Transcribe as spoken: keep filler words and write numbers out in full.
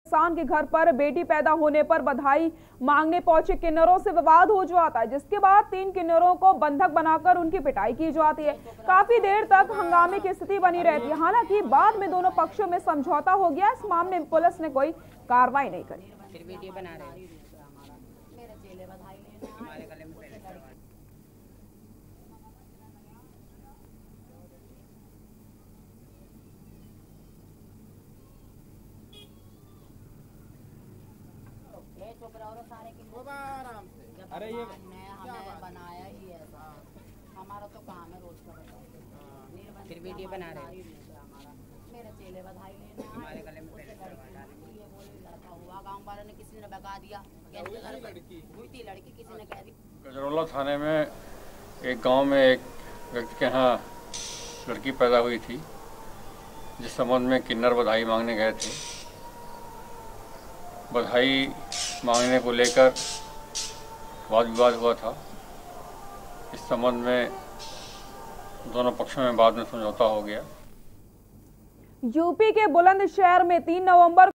किसान के घर पर बेटी पैदा होने पर बधाई मांगने पहुंचे किन्नरों से विवाद हो जाता है, जिसके बाद तीन किन्नरों को बंधक बनाकर उनकी पिटाई की जाती है। काफी देर तक हंगामे की स्थिति बनी रहती है। हालांकि बाद में दोनों पक्षों में समझौता हो गया। इस मामले में पुलिस ने कोई कार्रवाई नहीं करी। फिर वीडियो बना रहे हैं। चुप रहो सारे की आराम से। अरे ये हमने बनाया ही है, हमारा तो काम है रोज का। फिर वीडियो बना रहे हैं। मेरे चेले बधाई लेने हमारे गले में ये बोले लड़का हुआ, गांव वालों ने किसी ने बगा दिया, लड़की हुई थी लड़की, किसी ने कह दी। गजरौला थाने में एक गांव में एक व्यक्ति के यहाँ लड़की पैदा हुई थी, जिस संबंध में किन्नर बधाई मांगने गए थे। बधाई मांगने को लेकर वाद विवाद हुआ था। इस संबंध में दोनों पक्षों में बाद में समझौता हो गया। यूपी के बुलंदशहर में तीन नवंबर